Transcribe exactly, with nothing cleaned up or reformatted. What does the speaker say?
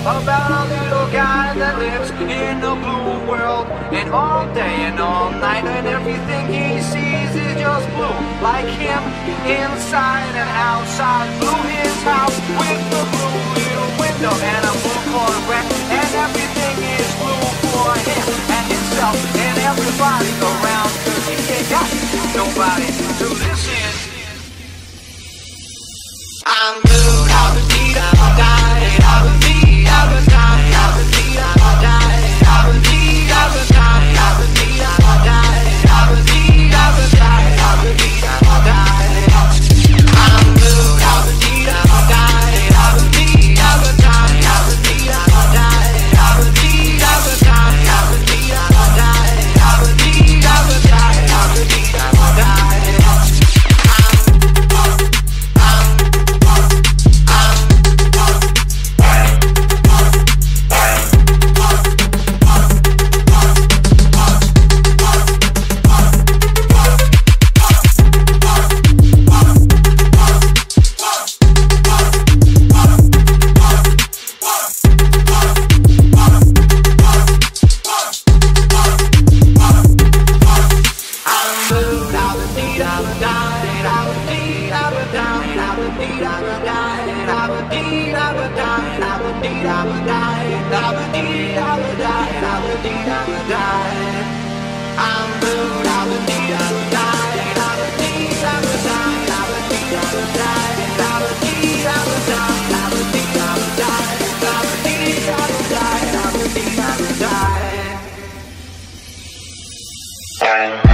about a little guy that lives in a blue world, and all day and all night, and everything he sees is just blue, like him, inside and outside. Blue his house with the blue little window and a blue Corvette, and everything is blue for him and himself and everybody around, 'cause he ain't got nobody to listen. I'm blue, I'll be, I'll die, I'll be, I'll die, I'll be, I'll die, I'll be, I'll die, I'll be, I'll die, I'll be, I'll die, I'll be, I'll die. I'm blue, I'll be, I'll die, I'll be, I'll die, I'll be, I'll die, I'll be, I'll die, I'll be, I'll die, I'll be, I'll die, I'll be, I'll die. Bye.